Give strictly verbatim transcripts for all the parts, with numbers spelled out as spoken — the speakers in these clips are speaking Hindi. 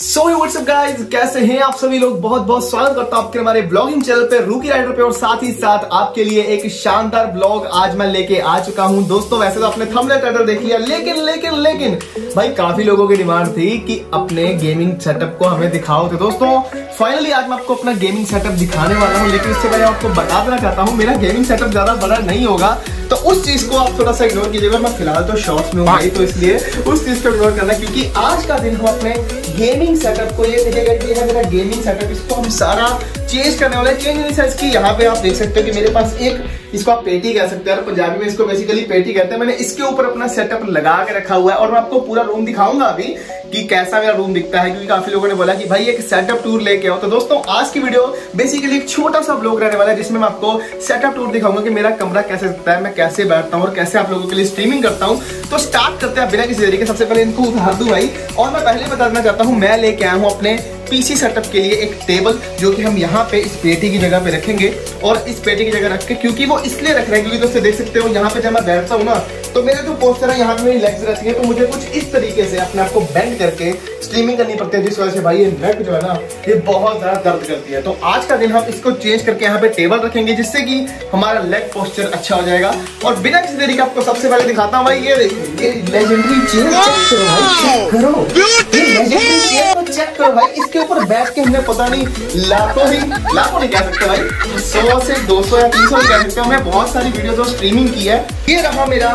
सो व्हाट्सअप गाइस, कैसे हैं आप सभी लोग। बहुत बहुत स्वागत करता हूं आपके हमारे ब्लॉगिंग चैनल पे रूकी राइडर पे। और साथ ही साथ आपके लिए एक शानदार ब्लॉग आज मैं लेके आ चुका हूं। दोस्तों वैसे तो आपने थंबनेल टाइटल देख लिया, लेकिन लेकिन लेकिन भाई काफी लोगों की डिमांड थी कि अपने गेमिंग सेटअप को हमें दिखाओ। तो दोस्तों फाइनली आज मैं आपको अपना गेमिंग सेटअप दिखाने वाला हूँ। लेकिन इससे पहले आपको बता देना चाहता हूँ मेरा गेमिंग सेटअप ज्यादा बड़ा नहीं होगा, तो उस चीज को आप थोड़ा सा इग्नोर कीजिएगा। मैं फिलहाल तो शॉर्ट्स में हूँ भाई, तो इसलिए उस चीज को इग्नोर करना, क्योंकि आज का दिन हम अपने गेमिंग सेटअप को, ये देखिएगा ये है मेरा गेमिंग सेटअप, इसको हम सारा चेंज करने वाले। चेंज इन सेंस की यहाँ पे आप देख सकते हो कि मेरे पास एक, इसको आप पेटी कह सकते हैं, पंजाबी में इसको बेसिकली पेटी कहते हैं। मैंने इसके ऊपर अपना सेटअप लगा के रखा हुआ है और मैं आपको पूरा रूम दिखाऊंगा अभी कि कैसा मेरा रूम दिखता है, क्योंकि काफी लोगों ने बोला कि भाई एक सेटअप टूर लेके आओ। तो दोस्तों आज की वीडियो बेसिकली एक छोटा सा ब्लॉग रहने वाला है, जिसमें मैं आपको सेटअप टूर दिखाऊंगा कि मेरा कमरा कैसे दिखता है, मैं कैसे बैठता हूँ और कैसे आप लोगों के लिए स्ट्रीमिंग करता हूँ। तो स्टार्ट करते हैं बिना किसी देरी के। सबसे पहले इनको उतार दूं भाई, और मैं पहले बता देना चाहता हूँ मैं लेके आया हूँ अपने पीसी सेटअप के लिए एक टेबल, जो कि हम यहाँ पे इस पेटी की जगह पे रखेंगे। और इस पेटी की जगह रख के, क्योंकि वो इसलिए रख रहे हैं क्योंकि दोस्तों देख सकते हो यहाँ पे जब मैं बैठता हूँ ना, तो मेरे जो पोस्टर है यहाँ पे मेरी लेग्स रहती है, तो मुझे कुछ इस तरीके से अपने आप को बेंड करके स्ट्रीमिंग करनी पड़ती है, जिस वजह से भाई ये नेक जो है ना ये बहुत ज्यादा दर्द करती है। तो आज का दिन हम इसको चेंज करके यहाँ पे टेबल रखेंगे, जिससे कि हमारा लेग पोस्चर अच्छा हो जाएगा। और बिना किसी देरी के आपको सबसे पहले दिखाता हूँ भाई, ये देखिए ये लेजेंडरी चेयर चेक करो भाई, चेक करो ये लेजेंडरी चेयर को चेक करो भाई। इसके ऊपर बैठ के हमने पता नहीं लाखों ही लाखों नहीं कह सकते भाई, सौ से दो सौ या तीन सौ नहीं कह सकते, हमने बहुत सारी वीडियो तो स्ट्रीमिंग की है। ये रहा मेरा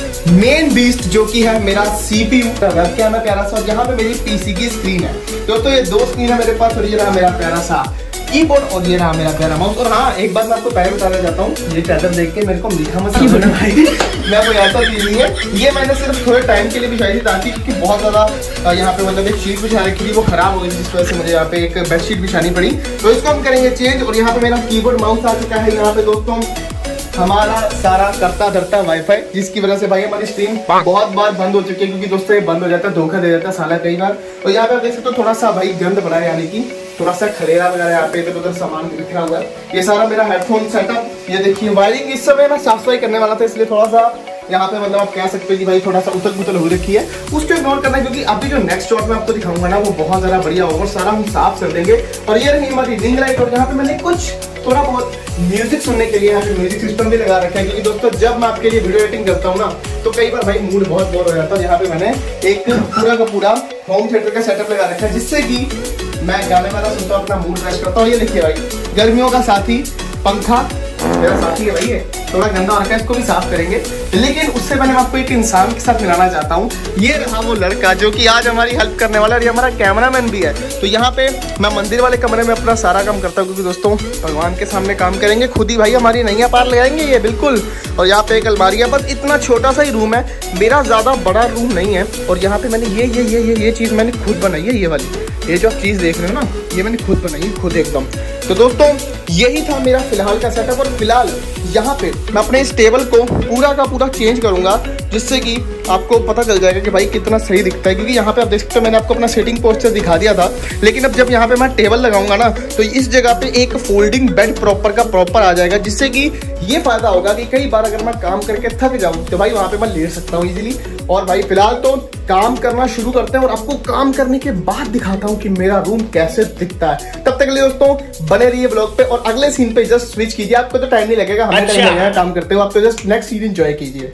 मेन बीस्ट, जो कि है मेरा सीपीयू वेबकैम है प्यारा सा, यहाँ पे मेरी पीसी की स्क्रीन है। तो, तो ये दो स्क्रीन है मेरे पास, और ये रहा मेरा प्यारा सा कीबोर्ड, और ये रहा मेरा प्यारा माउस। और हाँ एक बात मैं आपको पहले बताना चाहता हूँ, ये चादर देख के मेरे को मीठा मत समझना भाई, मैं कोई ऐसा चीज नहीं है। ये मैंने सिर्फ थोड़े टाइम के लिए बिछाई थी, ताकि क्योंकि बहुत ज्यादा यहाँ पे मतलब एक शीट बिछा रखी थी, वो खराब हो गई, जिस वजह से मुझे यहाँ पे एक बेडशीट बिछानी पड़ी। तो इसको हम करेंगे चेंज। और यहाँ पे मेरा कीबोर्ड माउस आ चुका है। यहाँ पे दोस्तों हमारा सारा करता धरता वाईफाई, जिसकी वजह से भाई हमारी स्ट्रीम बहुत बार बंद हो चुकी है, क्योंकि दोस्तों ये बंद हो जाता है, धोखा दे जाता है साला कई बार। और यहाँ पे आप देख सकते हो थोड़ा सा भाई गंद पड़ा है, यानी कि थोड़ा सा खलेरा वगैरह यहाँ पे इधर उधर सामान बिखरा हुआ है। ये सारा मेरा हेडफोन सेटअप, ये देखिए वायरिंग इस समय मैं साफ सफाई करने वाला था, इसलिए थोड़ा सा यहाँ पे मतलब आप कह सकते हो कि भाई थोड़ा सा उथल पुथल हो रखी है, उसको इग्नोर करना है, क्योंकि अभी जो नेक्स्ट शॉट में आपको दिखाऊंगा ना वो बहुत ज्यादा बढ़िया होगा, सारा हम साफ कर देंगे। और ये रही हमारी रिंग लाइट, और यहाँ पे मैंने कुछ थोड़ा बहुत म्यूजिक सुनने के लिए यहाँ पे म्यूजिक सिस्टम भी लगा रखा है, क्योंकि दोस्तों जब मैं आपके लिए वीडियो एडिटिंग करता हूँ ना, तो कई बार भाई मूड बहुत बोर हो जाता है। यहाँ पे मैंने एक पूरा का पूरा होम थिएटर का सेटअप लगा रखा है, जिससे कि मैं गाने वाला सुनता हूँ, अपना मूड फ्रेश करता हूँ। ये देखिए भाई गर्मियों का साथी पंखा मेरा साथी है भाई, ये थोड़ा गंदा हो रखा है, इसको भी साफ करेंगे। लेकिन उससे पहले मैं आपको एक इंसान के साथ मिलाना चाहता हूँ। ये रहा वो लड़का जो कि आज हमारी हेल्प करने वाला है, और ये हमारा कैमरामैन भी है। तो यहाँ पे मैं मंदिर वाले कमरे में अपना सारा काम करता हूँ, क्योंकि दोस्तों भगवान के सामने काम करेंगे खुद ही भाई, हमारी नैया पार लगाएंगे ये बिल्कुल। और यहाँ पे एक अलमारी है, बस इतना छोटा सा ही रूम है, मेरा ज्यादा बड़ा रूम नहीं है। और यहाँ पे मैंने ये ये ये ये ये चीज मैंने खुद बनाई है, ये वाली ये जो आप चीज देख रहे हो ना, ये मैंने खुद बनाई है, खुद एकदम। तो दोस्तों यही था मेरा फिलहाल का सेटअप। और फिलहाल यहाँ पे मैं अपने इस टेबल को पूरा का पूरा चेंज करूंगा, जिससे कि आपको पता चल जाएगा कि भाई कितना सही दिखता है। क्योंकि यहाँ पे आप देख सकते हो मैंने आपको अपना सेटिंग पोस्टर दिखा दिया था, लेकिन अब जब यहाँ पे मैं टेबल लगाऊंगा ना, तो इस जगह पे एक फोल्डिंग बेड प्रॉपर का प्रॉपर आ जाएगा, जिससे कि ये फायदा होगा कि कई बार अगर मैं काम करके थक जाऊं तो भाई वहां पे मैं लेट सकता हूँ इजीली। और भाई फिलहाल तो काम करना शुरू करते हैं, और आपको काम करने के बाद दिखाता हूँ कि मेरा रूम कैसे दिखता है। तब तक के लिए दोस्तों बने रहिए ब्लॉग पे, और अगले सीन पे जस्ट स्विच कीजिए। आपको तो टाइम नहीं लगेगा, हमें टाइम लगेगा काम करते हो, आप तो जस्ट नेक्स्ट सीन एंजॉय कीजिए।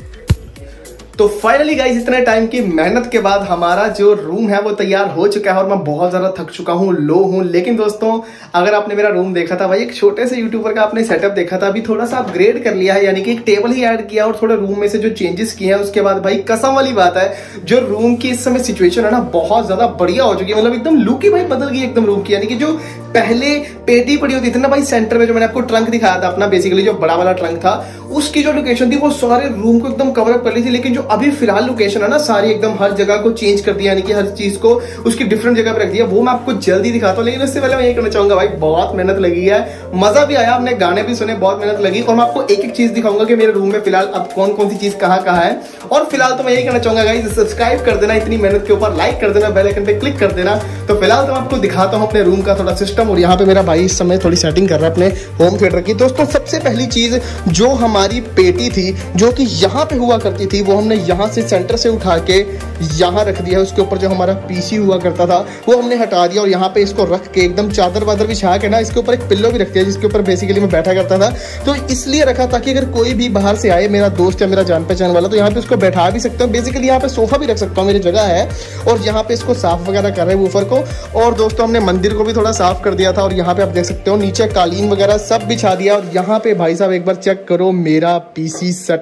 तो फाइनली गाइस इतने टाइम की मेहनत के बाद हमारा जो रूम है वो तैयार हो चुका है, और मैं बहुत ज्यादा थक चुका हूँ, लो हूँ। लेकिन दोस्तों अगर आपने मेरा रूम देखा था भाई, एक छोटे से यूट्यूबर का आपने सेटअप देखा था, अभी थोड़ा सा अपग्रेड कर लिया है, यानी कि एक टेबल ही ऐड किया और थोड़े रूम में से जो चेंजेस किए हैं उसके बाद भाई कसम वाली बात है, जो रूम की इस समय सिचुएशन है ना बहुत ज्यादा बढ़िया हो चुकी है। मतलब एकदम लुक ही भाई बदल गई एकदम रूम की, यानी कि जो पहले पेटी पड़ी होती थी ना भाई सेंटर में, जो मैंने आपको ट्रंक दिखाया था अपना, बेसिकली जो बड़ा वाला ट्रंक था, उसकी जो लोकेशन थी वो सारे रूम को एकदम कवर अप कर ली थी। लेकिन जो अभी फिलहाल लोकेशन है ना, सारी एकदम हर जगह को चेंज कर दिया, यानी कि हर चीज को उसकी डिफरेंट जगह पे रख दिया, वो मैं आपको जल्दी दिखाता हूँ। लेकिन उससे पहले मैं ये कहना चाहूंगा भाई बहुत मेहनत लगी है, मजा भी आया, हमने गाने भी सुने, बहुत मेहनत लगी। और मैं आपको एक एक चीज दिखाऊंगा कि मेरे रूम में फिलहाल अब कौन कौन सी चीज कहाँ कहाँ है। और फिलहाल तो मैं यही कहना चाहूंगा गाइस, सब्सक्राइब कर देना इतनी मेहनत के ऊपर, लाइक कर देना, बेल आइकन पे क्लिक कर देना। तो फिलहाल तो मैं आपको दिखाता हूँ अपने रूम का थोड़ा सिस्टम सिस्टम, और यहाँ पे मेरा भाई इस समय थोड़ी सेटिंग कर रहा है अपने होम थिएटर की। दोस्तों सबसे पहली चीज जो हमारी पेटी थी जो कि यहाँ पे हुआ करती थी वो हमने यहाँ से सेंटर से उठा के यहाँ रख दिया। उसके ऊपर जो हमारा पीसी हुआ करता था वो हमने हटा दिया, और यहाँ पे इसको रख के एकदम चादर वादर बिछा के ना इसके ऊपर एक पिल्लो भी रख दिया जिसके ऊपर बेसिकली मैं बैठा करता था। तो इसलिए रखा ताकि अगर कोई भी बाहर से आए, मेरा दोस्त या मेरा जान पहचान वाला, तो यहाँ पे उसको बैठा भी सकता हूँ। बेसिकली यहाँ पे सोफा भी रख सकता हूँ, मेरी जगह है। और यहाँ पे इसको साफ वगैरह कर रहे हैं वूफर को। और दोस्तों हमने मंदिर को भी थोड़ा साफ कर दिया था, और यहाँ पे आप देख सकते हो नीचे कालीन वगैरह सब बिछा दिया। और यहाँ पे भाई साहब एक बार चेक करो मेरा पीसी सेटअप।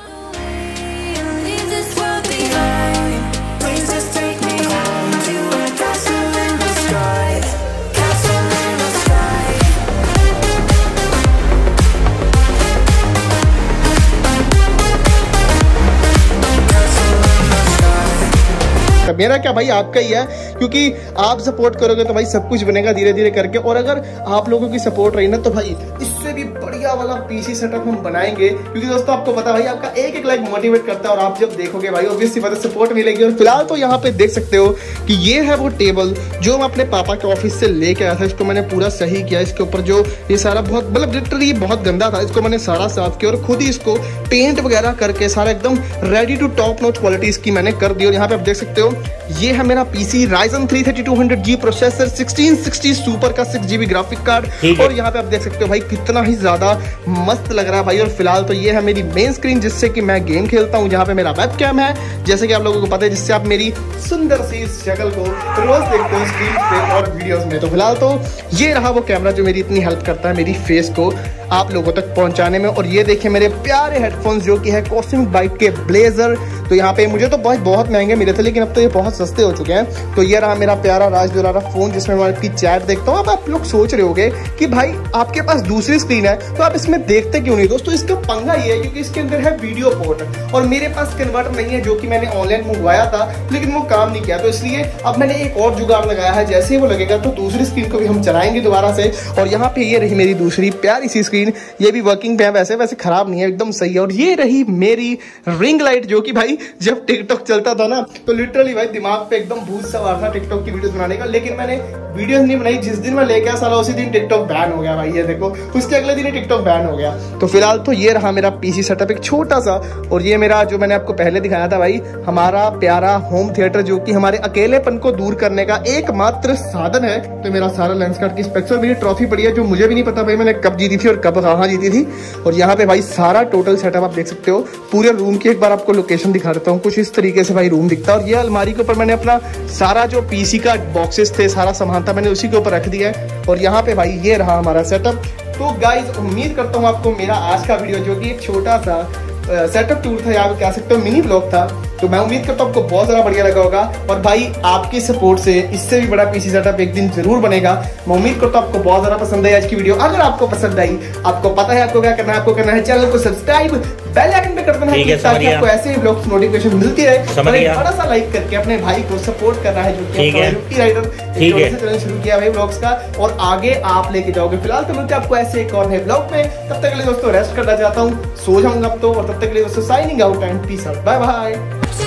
मेरा क्या भाई आपका ही है, क्योंकि आप सपोर्ट करोगे तो भाई सब कुछ बनेगा धीरे धीरे करके। और अगर आप लोगों की सपोर्ट रही ना तो भाई इससे भी बढ़िया वाला पीसी सेटअप हम बनाएंगे, क्योंकि दोस्तों आपको पता भाई आपका एक एक लाइक मोटिवेट करता है, और आप जब देखोगे भाई ऑब्वियसली बात है सपोर्ट मिलेगी। और फिलहाल तो यहाँ पे देख सकते हो कि ये है वो टेबल जो मैं अपने पापा के ऑफिस से लेके आया था। इसको मैंने पूरा सही किया, इसके ऊपर जो ये सारा बहुत मतलब लिटरली बहुत गंदा था, इसको मैंने सारा साफ किया और खुद ही इसको पेंट वगैरह करके सारा एकदम ready to top notch quality इसकी मैंने कर दी। और यहाँ पे आप देख सकते हो ये है मेरा PC Ryzen three thirty two hundred G processor, sixteen sixty super का सिक्स जीबी ग्राफिक कार्ड। और यहाँ पे आप देख सकते हो भाई कितना ही ज्यादा मस्त लग रहा है भाई। और फिलहाल तो ये है मेरी मेन स्क्रीन जिससे कि मैं गेम खेलता हूँ। जहाँ पे मेरा वेब कैम है जैसे कि आप लोगों को पता है, जिससे आप मेरी सुंदर सी शक्ल को रोज देखते हो स्क्रीन पे और वीडियोस में। तो फिलहाल तो ये रहा वो कैमरा जो मेरी इतनी हेल्प करता है मेरी फेस को आप लोगों तक पहुंचाने में। और ये देखिए मेरे प्यारे हेडफोन्स जो कि है कॉस्मिक बाइट के ब्लेजर। तो यहाँ पे मुझे तो बहुत बहुत महंगे मिले थे, लेकिन अब तो ये बहुत सस्ते हो चुके हैं। तो ये रहा मेरा प्यारा राज दुलारा फोन जिसमें मैं आपकी चैट देखता हूँ। अब आप लोग सोच रहे होगे कि भाई आपके पास दूसरी स्क्रीन है तो आप इसमें देखते क्यों नहीं। दोस्तों इसका पंगा ये है क्योंकि इसके अंदर है वीडियो पोर्ट, और मेरे पास कन्वर्टर नहीं है जो कि मैंने ऑनलाइन मंगवाया था लेकिन वो काम नहीं किया। तो इसलिए अब मैंने एक और जुगाड़ लगाया है, जैसे ही वो लगेगा तो दूसरी स्क्रीन को भी हम चलाएंगे दोबारा से। और यहाँ पे ये रही मेरी दूसरी प्यारी सी स्क्रीन, ये भी वर्किंग पे है, वैसे वैसे खराब नहीं है, एकदम सही है। और ये रही मेरी रिंग लाइट जो कि भाई जब टिकटॉक चलता था ना तो लिटरली भाई दिमाग पे एकदम भूत सवार था टिकटॉक की वीडियोस बनाने का, लेकिन मैंने वीडियोस नहीं बनाई। जिस दिन मैं लेके आया साला उसी दिन टिकटॉक बैन हो गया भाई, ये देखो उसके अगले दिन ही टिकटॉक बैन हो गया। तो फिलहाल तो ये रहा मेरा पीसी सेटअप एक छोटा सा। और ये मेरा जो मैंने आपको पहले दिखाया था भाई हमारा प्यारा होम थिएटर जो कि हमारे अकेलेपन को दूर करने का एकमात्र साधन है। तो मेरा सारा लेंसकार्ट की स्पेक्स और मेरी ट्रॉफी पड़ी है जो मुझे भी नहीं पता भाई मैंने कब जीती थी और कब कहाँ जीती थी। और यहाँ पे भाई सारा टोटल सेटअप आप देख सकते हो। पूरे रूम की एक बार आपको लोकेशन दिखा देता हूँ, कुछ इस तरीके से भाई रूम दिखता है। और ये अलमारी के ऊपर मैंने अपना सारा जो पीसी का बॉक्सेस थे सारा सामान था मैंने उसी के ऊपर रख दिया है। और यहाँ पे भाई ये रहा हमारा सेटअप। तो गाइज उम्मीद करता हूँ आपको मेरा आज का वीडियो जो कि एक छोटा सा सेटअप टूर था या कह सकते हो मिनी ब्लॉग था, तो मैं उम्मीद करता हूँ आपको बहुत ज्यादा बढ़िया लगा होगा। और भाई आपकी सपोर्ट से इससे भी बड़ा पीसी सेटअप एक दिन जरूर बनेगा। मैं उम्मीद करता हूँ आपको बहुत ज्यादा पसंद आई आज की वीडियो। अगर आपको पसंद आई, आपको पता है आपको क्या करना है, आपको करना है चैनल को सब्सक्राइब, बेल आइकन पे कर देना है ताकि आपको ऐसे ही ब्लॉग्स नोटिफिकेशन मिलती रहे। और एक बड़ा सा लाइक करके अपने भाई को सपोर्ट करना है जो कि रूकी राइडर चैनल शुरू किया भाई ब्लॉग्स का, और आगे आप लेके जाओगे। फिलहाल तो मिलते हैं आपको ऐसे एक और नए ब्लॉग में, तब तक के लिए दोस्तों रेस्ट करना चाहता हूँ, सो जाऊंगा अब तो। और तब तक के लिए दोस्तों signing out and peace out, bye bye.